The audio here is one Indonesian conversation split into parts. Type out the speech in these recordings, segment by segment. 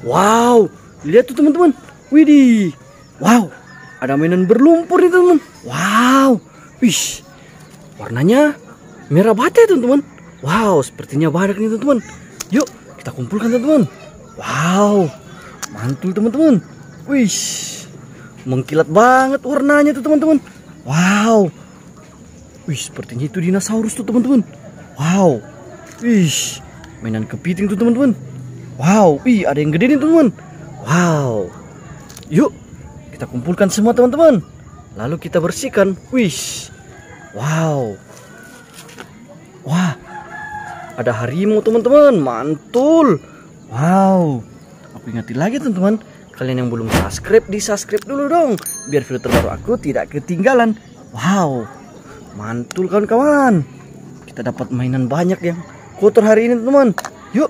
Wow, lihat tuh teman-teman. Widih. Wow, ada mainan berlumpur nih teman-teman. Wow, wih, warnanya merah bata ya teman-teman. Wow, sepertinya badak nih teman-teman. Yuk kita kumpulkan teman-teman. Wow, mantul teman-teman. Wih, mengkilat banget warnanya tuh teman-teman. Wow, wih, sepertinya itu dinosaurus tuh teman-teman. Wow, wih, mainan kepiting tuh teman-teman. Wow, wih, ada yang gede nih teman-teman. Wow, yuk kita kumpulkan semua teman-teman. Lalu kita bersihkan. Wih, wow, wah, ada harimau teman-teman, mantul. Wow, aku ingatin lagi teman-teman, kalian yang belum subscribe, di subscribe dulu dong, biar video terbaru aku tidak ketinggalan. Wow, mantul kawan-kawan. Kita dapat mainan banyak yang kotor hari ini teman-teman. Yuk.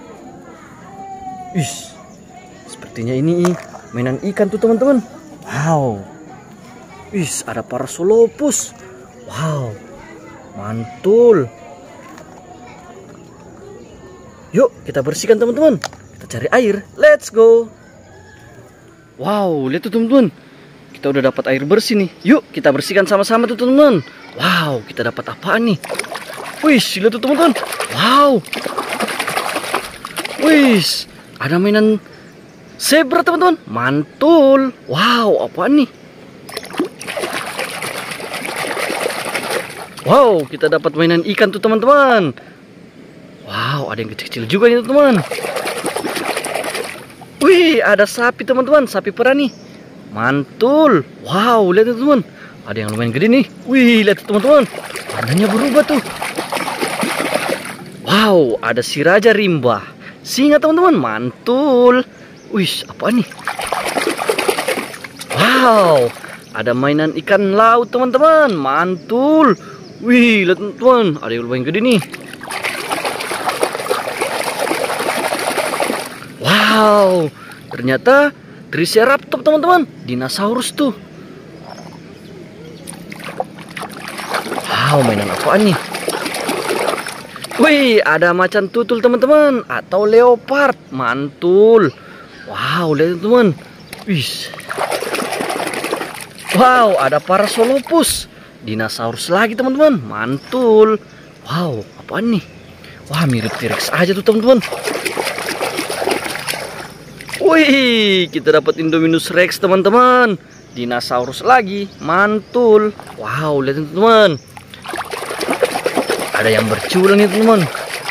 Wih, sepertinya ini mainan ikan tuh teman-teman. Wow, wih, ada Parasaurolophus. Wow, mantul. Yuk kita bersihkan teman-teman. Kita cari air. Let's go. Wow, lihat tuh teman-teman. Kita udah dapat air bersih nih. Yuk kita bersihkan sama-sama tuh teman-teman. Wow, kita dapat apaan nih? Wih, lihat tuh teman-teman. Wow. Wih, ada mainan zebra teman-teman. Mantul. Wow, apaan nih? Wow, kita dapat mainan ikan tuh teman-teman. Wow, ada yang kecil-kecil juga nih teman-teman. Wih, ada sapi teman-teman, sapi perah nih. Mantul. Wow, lihat teman-teman. Ada yang lumayan gede nih. Wih, lihat teman-teman. Warnanya berubah tuh. Wow, ada si raja rimba. Singa teman-teman, mantul. Wih, apa nih? Wow, ada mainan ikan laut teman-teman, mantul. Wih, lihat teman-teman, ada yang lumayan gede nih. Wow, ternyata Triceratops teman-teman, dinosaurus tuh. Wow, mainan apaan nih? Wih, ada macan tutul teman-teman, atau leopard, mantul. Wow, lihat teman-teman. Wih. Wow, ada Parasaurolophus, dinosaurus lagi teman-teman, mantul. Wow, apaan nih? Wah, mirip T-Rex aja tuh teman-teman. Wih, kita dapat Indominus Rex teman-teman, dinosaurus lagi, mantul. Wow, lihat teman-teman. Ada yang bercula nih teman-teman.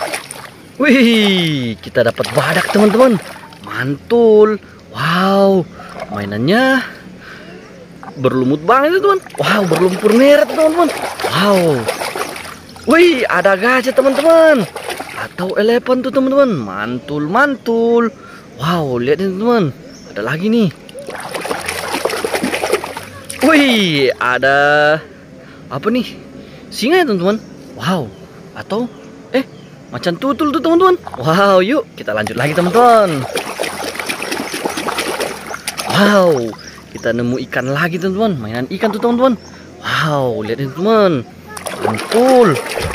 Wih, kita dapat badak teman-teman, mantul. Wow, mainannya berlumut banget teman. Wow, berlumpur merah teman-teman. Wow. Wih, ada gajah teman-teman, atau elephant tuh teman-teman, mantul mantul. Wow, lihat nih teman-teman, ada lagi nih. Wih, ada apa nih? Singa ya teman-teman. Wow, atau macan tutul tuh teman-teman. Wow, yuk kita lanjut lagi teman-teman. Wow, kita nemu ikan lagi teman-teman, mainan ikan tuh teman-teman. Wow, lihat nih teman, mantul.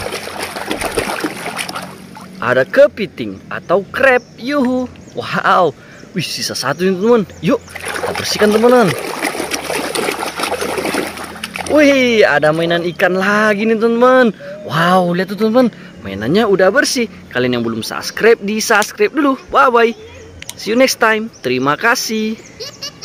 Ada kepiting atau crab, yuhu. Wow, wih, sisa satu nih teman-teman. Yuk kita bersihkan teman-teman. Wih, ada mainan ikan lagi nih teman-teman. Wow, lihat tuh teman-teman, mainannya udah bersih. Kalian yang belum subscribe, di subscribe dulu. Bye bye, see you next time. Terima kasih.